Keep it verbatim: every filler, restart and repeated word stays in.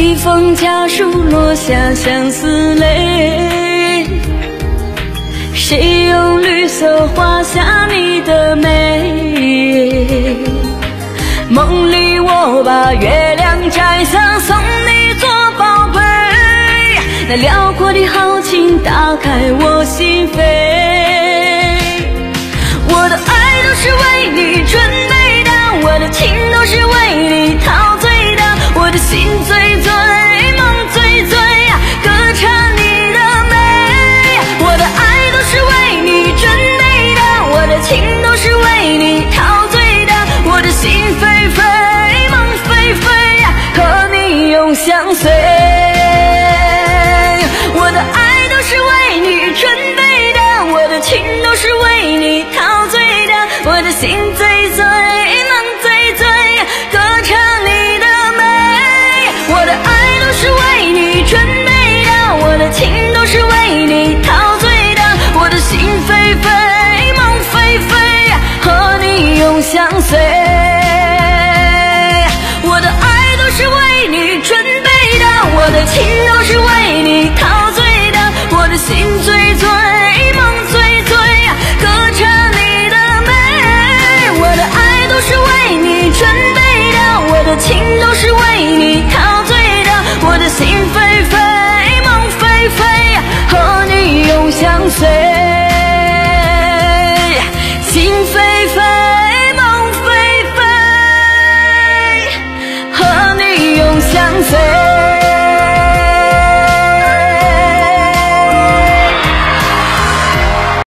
一封家书落下相思泪，谁用绿色画下你的美？梦里我把月亮摘下送你做宝贝，那辽阔的豪情打开我心扉。我的爱都是为你准备的，我的情都是为你陶醉的，我的心醉醉梦醉醉歌唱你的美。我的爱都是为你准备的，我的情都是为你陶醉的，我的心飞飞梦飞飞和你永相随。我的爱都是为你准备的，我的情都是为你陶醉的，我的心醉醉梦醉醉歌唱你的美。我的爱都是为你准备的，我的情都是为你陶醉的，我的心飞飞梦飞飞和你永相随。我的爱都是为你准备的，我的情都是为你陶醉的，我的心